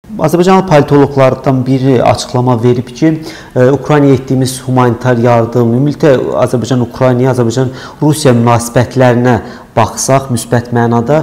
Azərbaycanlı politoloqlardan biri açıqlama verib ki, Ukraynaya etdiyimiz humanitar yardım, ümumilikdə Azərbaycan-Ukraynaya, Azərbaycan-Rusiya münasibətlərinə baxsaq, müsbət mənada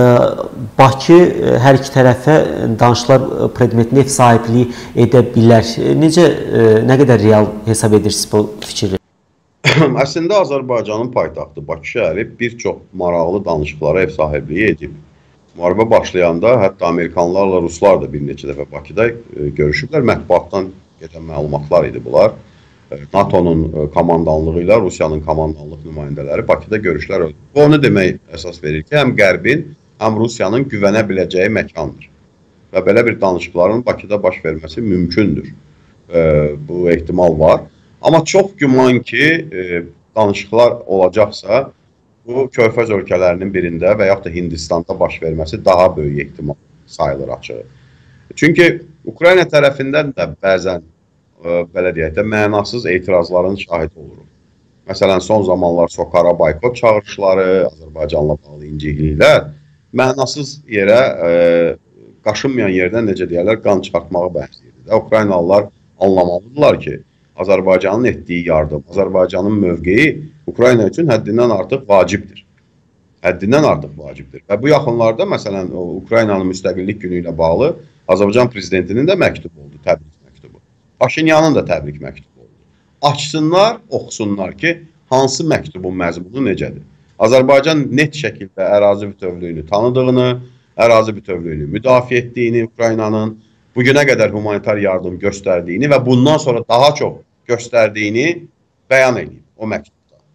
Bakı hər iki tərəfə danışıqlar predmetində ev sahibliyi edə bilər. Nə qədər real hesab edirsiniz bu fikri? Əslində Azərbaycanın paytaxtı Bakı şəhəri bir çox maraqlı danışıqlara ev sahibliyi edib. Müharibə başlayanda hətta Amerikanlarla Ruslar da bir neçə dəfə Bakıda görüşüblər. Mətbuatdan gedən məlumatlar idi bunlar. NATO'nun komandanlığı ilə Rusiyanın komandanlıq nümayəndələri Bakıda görüşlər oldu. Bu onu demək əsas verir ki, həm Qərbin, həm Rusiyanın güvənə biləcəyi məkandır. Və belə bir danışıqların Bakıda baş verməsi mümkündür. Bu ehtimal var. Amma çox güman ki, danışıqlar olacaqsa, bu Körfəz ölkələrinin birində və yaxud da Hindistanda baş verməsi daha böyük ehtimal sayılır açığı. Çünki Ukrayna tərəfindən də bəzən, belə deyək də, mənasız etirazların şahidi oluruq. Məsələn, son zamanlar Soqara boykot çağırışları, Azərbaycanla bağlı incikliklər, mənasız yerə, qaşınmayan yerdən, necə deyərlər, qan çıxartmağı bəhsiyirdi. Ukraynalılar anlamalıdırlar ki, Azərbaycanın etdiyi yardım, Azərbaycanın mövqeyi Ukrayna üçün həddindən artıq vacibdir. Həddindən artıq vacibdir. Və bu yaxınlarda, məsələn, Ukraynanın müstəqillik günü ilə bağlı Azərbaycan prezidentinin də məktubu oldu, təbrik məktubu. Paşinyanın da təbrik məktubu oldu. Açsınlar, oxusunlar ki, hansı məktubun məzmunu necədir. Azərbaycan net şəkildə ərazi bütövlüyünü tanıdığını, ərazi bütövlüyünü müdafiə etdiyini Ukraynanın, bugünə qədər humanitar yardım göstərdiyini və bundan sonra daha çox göstərdiyini bəyan edib o məktubda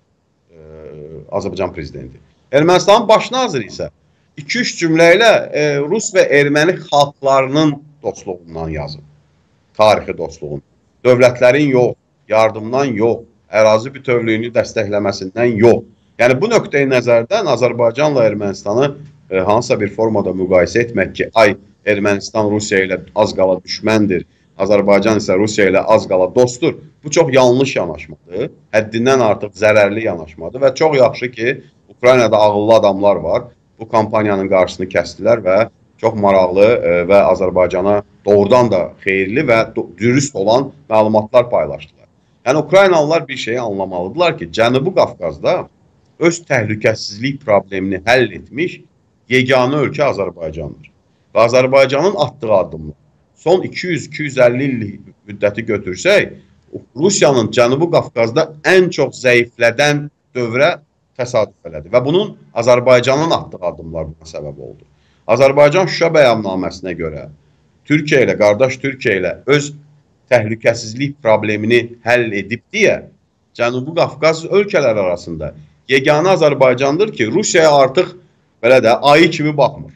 Azərbaycan prezidenti. Ermənistanın baş naziri isə 2-3 cümlə ilə Rus və erməni xalqlarının dostluğundan yazıb. Tarixi dostluğun. Dövlətlərin yox, yardımdan yox, ərazi bütövlüyünü dəstəkləməsindən yox. Yəni bu nöqteyi nəzərdən Azərbaycanla Ermənistanı hansısa bir formada müqayisə etmək ki, Ermənistan Rusiya ilə az qala düşməndir, Azərbaycan isə Rusiya ilə az qala dostdur. Bu çox yanlış yanaşmadır, həddindən artıq zərərli yanaşmadır və çox yaxşı ki, Ukraynada ağıllı adamlar var. Bu kampaniyanın qarşısını kəsdilər və çox maraqlı və Azərbaycana doğrudan da xeyirli və dürüst olan məlumatlar paylaşdılar. Yəni, Ukraynalılar bir şeyi anlamalıdırlar ki, Cənubi Qafqazda öz təhlükəsizlik problemini həll etmiş yeganə ölkə Azərbaycandır. Və Azərbaycanın atdığı addımlar son 200-250 illik müddəti götürsək, Rusiyanın Cənubi Qafqazda ən çox zəiflədən dövrə təsadüf elədi. Və bunun Azərbaycanın atdığı addımlar buna səbəb oldu. Azərbaycan Şuşa bəyannaməsinə görə Türkiyə ilə, qardaş Türkiyə ilə öz təhlükəsizlik problemini həll edib deyə Cənubi Qafqaz ölkələri arasında yeganə Azərbaycandır ki, Rusiyaya artıq belə də ayı kimi baxmır.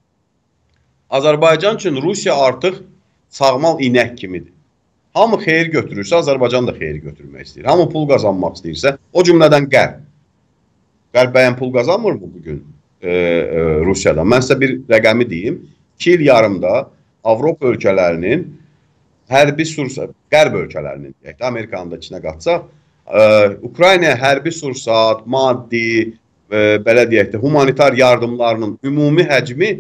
Azərbaycan üçün Rusiya artıq sağmal inək kimidir. Hamı xeyir götürürsə, Azərbaycan da xeyir götürmək istəyir. Hamı pul qazanmaq istəyirsə, o cümlədən Qərb. Qərb bəyən pul qazanmır mı bugün Rusiyadan? Mən sizə bir rəqəmi deyim. 2 il yarımda Avropa ölkələrinin hərbi sursat, Qərb ölkələrinin, Amerikanın da içinə qatsaq, Ukraynaya hərbi sursat, maddi, belə deyək də, humanitar yardımlarının ümumi həcmi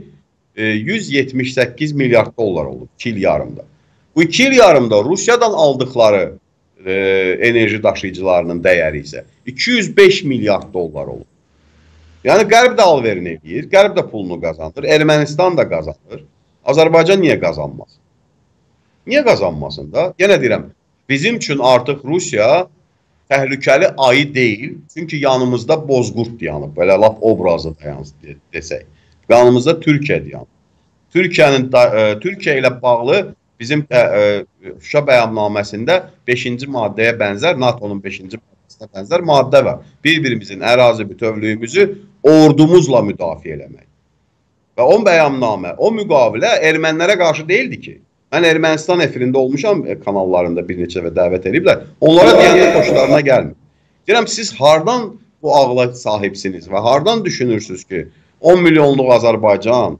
178 milyard dollar olub 2 il yarımda. Bu 2 il yarımda Rusiyadan aldıqları enerji daşıyıcılarının dəyəri isə 205 milyard dollar olub. Yəni, Qərb də alverini edir, Qərb də pulunu qazanır, Ermənistan da qazanır. Azərbaycan niyə qazanmaz? Niyə qazanmasın da? Yenə deyirəm, bizim üçün artıq Rusiya təhlükəli ayı deyil, çünki yanımızda bozqurt dayanıb, belə lap obrazı dayansın desək. Yanımızda Türkiyə dayanıb. Türkiyə ilə bağlı bizim Şuşa bəyannaməsində 5-ci maddəyə bənzər, NATO'nun 5-ci maddəsinə bənzər maddə var. Bir-birimizin ərazi bütövlüyümüzü ordumuzla müdafiə eləmək. Və o bəyannamə, o müqavilə ermənilərə qarşı deyildi ki. Mən Ermənistan efirində olmuşam kanallarında bir neçə və dəvət ediblər. Onlara deyəndə xoşlarına gəlmir. Deyirəm, siz hardan bu ağla sahibsiniz və hardan düşünürsünüz ki, 10 milyonluq Azərbaycan,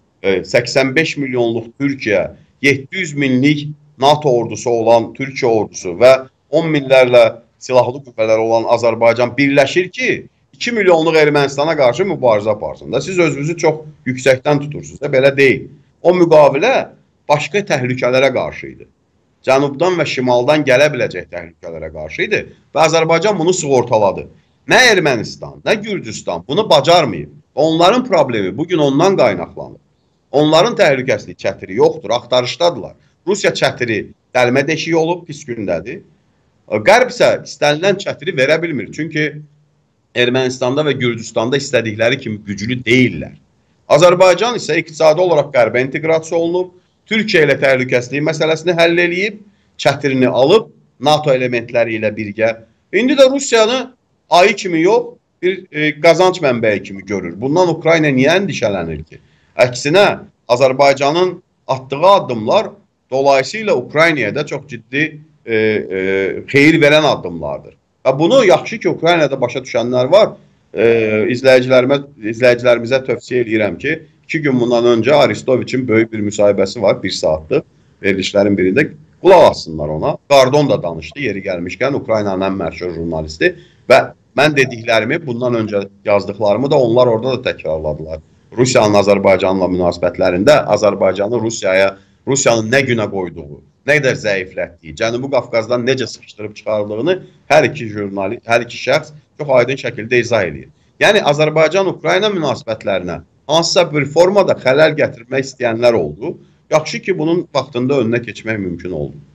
85 milyonluq Türkiyə, 700 minlik NATO ordusu olan Türkiyə ordusu və 10 minlərlə silahlı qüvvələr olan Azərbaycan birləşir ki, 2 milyonluq Ermənistana qarşı mübarizə aparsın da. Siz özünüzü çox yüksəkdən tutursunuz da, belə deyil. O müqavilə başqa təhlükələrə qarşı idi. Cənubdan və şimaldan gələ biləcək təhlükələrə qarşı idi və Azərbaycan bunu sığortaladı. Nə Ermənistan, nə Gürcüstan bunu bacarmayıb. Onların problemi bugün ondan qaynaqlanır. Onların təhlükəsizlik çətiri yoxdur, axtarışdadılar. Rusiya çətiri dəlmə deşiyi olub, pis gündədir. Qərb isə istənilən çətiri verə bilmir. Çünki Ermənistanda və Gürcüstanda istədikləri kimi güclü deyirlər. Azərbaycan isə iqtisadi olaraq qərbə inteqrasiya olunub, Türkiyə ilə təhlükəsizlik məsələsini həll eləyib, çətirini alıb, NATO elementləri ilə birgə. İndi də Rusiyanı ayı kimi yox, bir qazanc mənbəyi kimi görür. Bundan Ukrayna niyə endişələnir ki? Əksinə, Azərbaycanın atdığı addımlar dolayısıyla Ukraynaya da çox ciddi xeyir verən addımlardır. Və bunu yaxşı ki, Ukraynada başa düşənlər var. İzləyicilərimizə tövsiyə edirəm ki, 2 gün bundan öncə Aristoviçin böyük bir müsahibəsi var, 1 saatlıq verilişlərin birində. Qulaq assınlar ona. Qardon da danışdı, yeri gəlmişkən Ukraynanın ən məşhur jurnalisti və mən dediklərimi, bundan öncə yazdıqlarımı da onlar orada da təkrarladılar. Rusiyanın Azərbaycanla münasibətlərində Azərbaycanı Rusiyanın nə günə qoyduğu, nə qədər zəiflətdiyi, Cənubi Qafqazdan necə sıxışdırıb çıxardığını hər iki şəxs çox aydın şəkildə izah edir. Yəni, Azərbaycan-Ukrayna münasibətlərinə hansısa bir formada xələl gətirmək istəyənlər oldu. Yaxşı ki, bunun vaxtında önünə keçmək mümkün oldu.